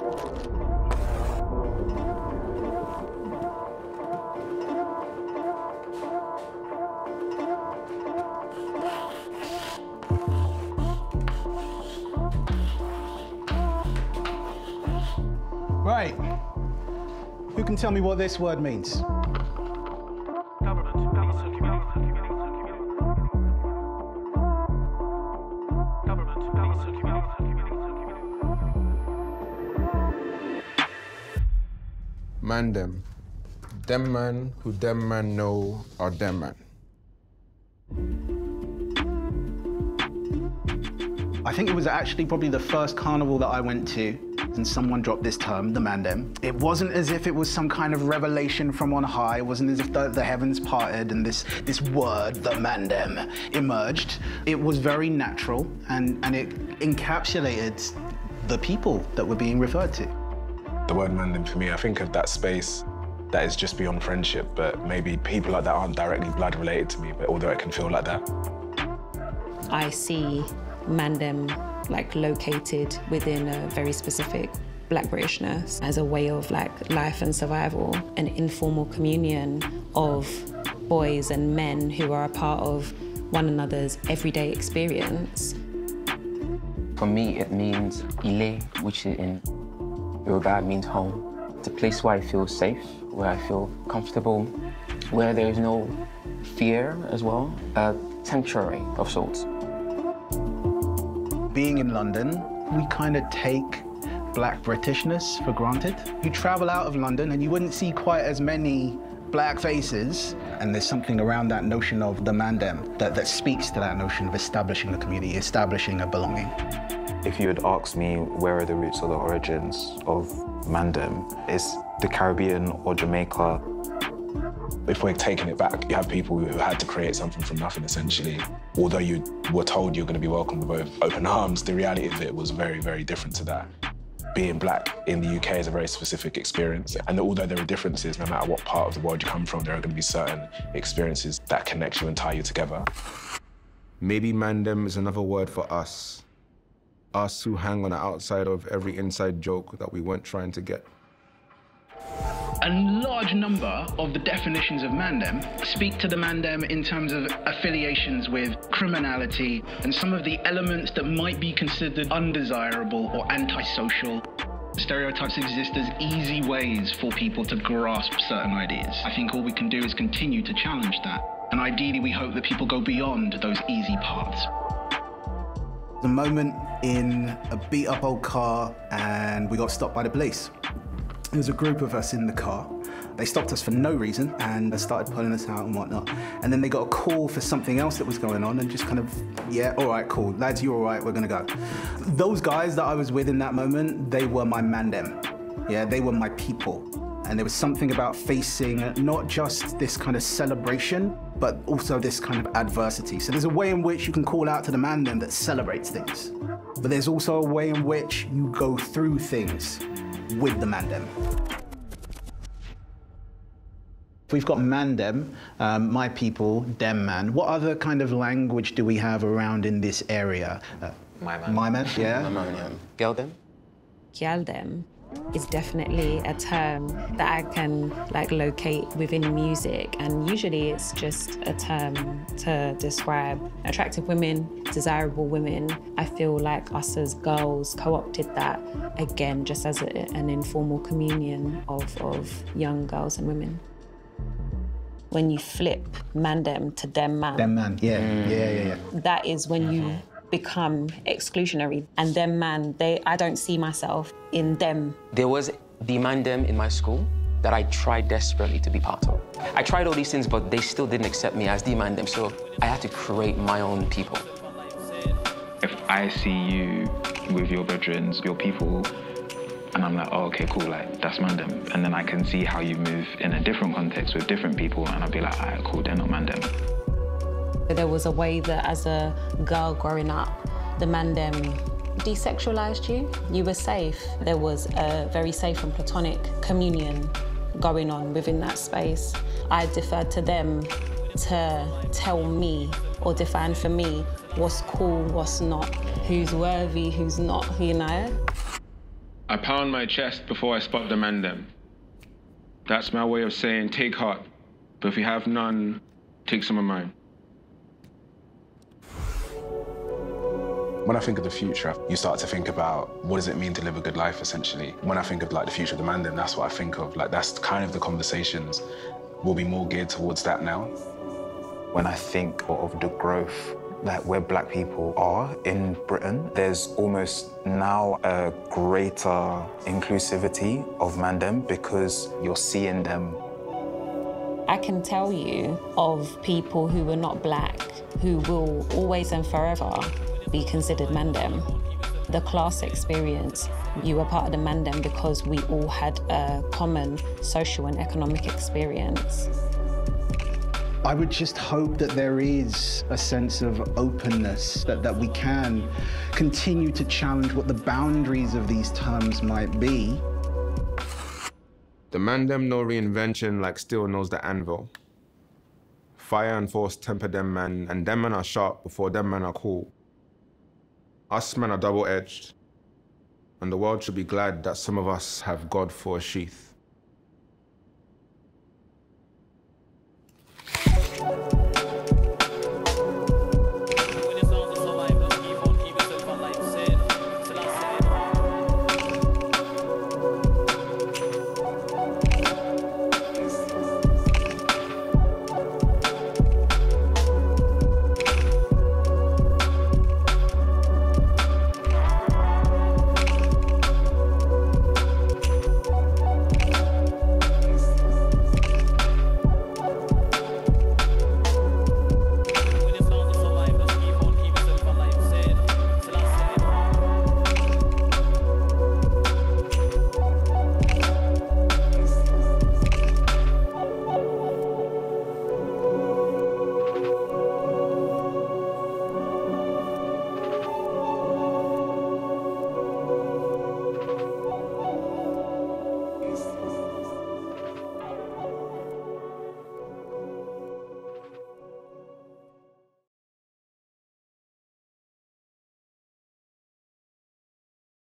Right. Who can tell me what this word means? Mandem. Dem man who dem man know are dem man. I think it was actually probably the first carnival that I went to, and someone dropped this term, the mandem. It wasn't as if it was some kind of revelation from on high. It wasn't as if the heavens parted and this word, the mandem, emerged. It was very natural, and it encapsulated the people that were being referred to. The word mandem, for me, I think of that space that is just beyond friendship, but maybe people like that aren't directly blood related to me, but although it can feel like that. I see mandem like located within a very specific Black Britishness as a way of like life and survival, an informal communion of boys and men who are a part of one another's everyday experience. For me, it means Ile, which in Yoruba means home. It's a place where I feel safe, where I feel comfortable, where there is no fear as well, a sanctuary of sorts. Being in London, we kind of take Black Britishness for granted. You travel out of London and you wouldn't see quite as many Black faces, and there's something around that notion of the mandem that speaks to that notion of establishing a community, establishing a belonging. If you had asked me where are the roots or the origins of mandem, it's the Caribbean or Jamaica. If we're taking it back, you have people who had to create something from nothing, essentially. Although you were told you're going to be welcomed with open arms, the reality of it was very, very different to that. Being Black in the UK is a very specific experience. And although there are differences, no matter what part of the world you come from, there are going to be certain experiences that connect you and tie you together. Maybe mandem is another word for us. Us who hang on the outside of every inside joke that we weren't trying to get. A large number of the definitions of mandem speak to the mandem in terms of affiliations with criminality and some of the elements that might be considered undesirable or antisocial. Stereotypes exist as easy ways for people to grasp certain ideas. I think all we can do is continue to challenge that. And ideally, we hope that people go beyond those easy paths. The moment in a beat-up old car and we got stopped by the police. There was a group of us in the car. They stopped us for no reason and they started pulling us out and whatnot. And then they got a call for something else that was going on and just kind of, yeah, all right, cool. Lads, you're all right, we're gonna go. Those guys that I was with in that moment, they were my mandem. Yeah, they were my people. And there was something about facing not just this kind of celebration, but also this kind of adversity. So there's a way in which you can call out to the mandem that celebrates things. But there's also a way in which you go through things with the mandem. We've got mandem, my people, dem man. What other kind of language do we have around in this area? My man. My man, yeah. My man, yeah. Geldem? Geldem is definitely a term that I can like locate within music, and usually it's just a term to describe attractive women, desirable women. I feel like us as girls co-opted that again just as an informal communion of young girls and women. When you flip mandem to dem man. Dem man, yeah. That is when you become exclusionary. And them man, I don't see myself in them. There was the mandem in my school that I tried desperately to be part of. I tried all these things, but they still didn't accept me as the mandem, so I had to create my own people. If I see you with your veterans, your people, and I'm like, oh, okay, cool, like, that's mandem. And then I can see how you move in a different context with different people, and I'll be like, all right, cool, they're not mandem. There was a way that as a girl growing up, the mandem desexualized you. You were safe. There was a very safe and platonic communion going on within that space. I deferred to them to tell me or define for me what's cool, what's not, who's worthy, who's not, you know? I pound my chest before I spot the mandem. That's my way of saying take heart, but if you have none, take some of mine. When I think of the future, you start to think about what does it mean to live a good life, essentially. When I think of like the future of the mandem, that's what I think of. Like that's kind of the conversations will be more geared towards that now. When I think of the growth, like where Black people are in Britain, there's almost now a greater inclusivity of mandem because you're seeing them. I can tell you of people who were not Black, who will always and forever be considered mandem. The class experience, you were part of the mandem because we all had a common social and economic experience. I would just hope that there is a sense of openness, that we can continue to challenge what the boundaries of these terms might be. The mandem no reinvention like steel knows the anvil. Fire and force temper them man, and them men are sharp before them men are cool. Us men are double-edged, and the world should be glad that some of us have God for a sheath.